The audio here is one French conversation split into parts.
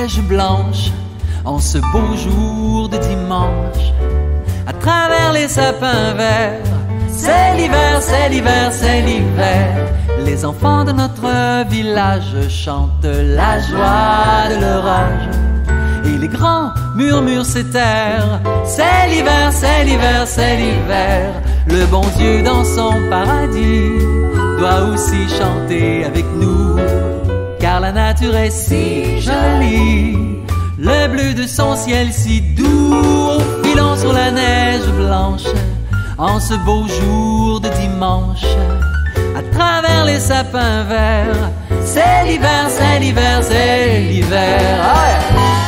neige blanche, en ce beau jour de dimanche, à travers les sapins verts. C'est l'hiver, c'est l'hiver, c'est l'hiver. Les enfants de notre village chantent la joie de leur âge. Et les grands murmurent ces terres. C'est l'hiver, c'est l'hiver, c'est l'hiver. Le bon Dieu dans son paradis doit aussi chanter avec nous, car la nature est si jolie, le bleu de son ciel si doux, filant sur la neige blanche, en ce beau jour de dimanche, à travers les sapins verts. C'est l'hiver, c'est l'hiver, c'est l'hiver. Oh yeah.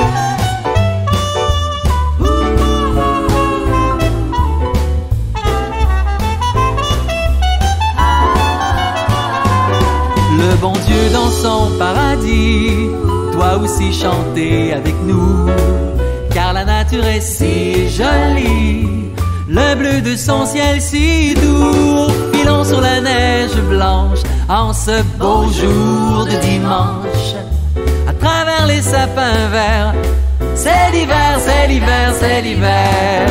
Le bon Dieu dans son paradis doit aussi chanter avec nous, car la nature est si jolie, le bleu de son ciel si doux, filant sur la neige blanche, en ce beau jour de dimanche, à travers les sapins verts. C'est l'hiver, c'est l'hiver, c'est l'hiver.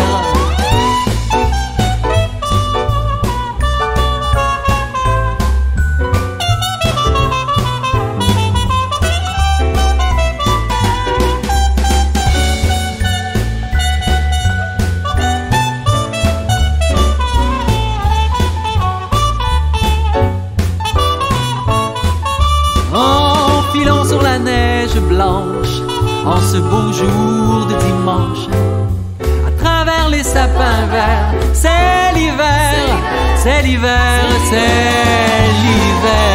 Sur la neige blanche, en ce beau jour de dimanche, à travers les sapins verts. C'est l'hiver, c'est l'hiver, c'est l'hiver.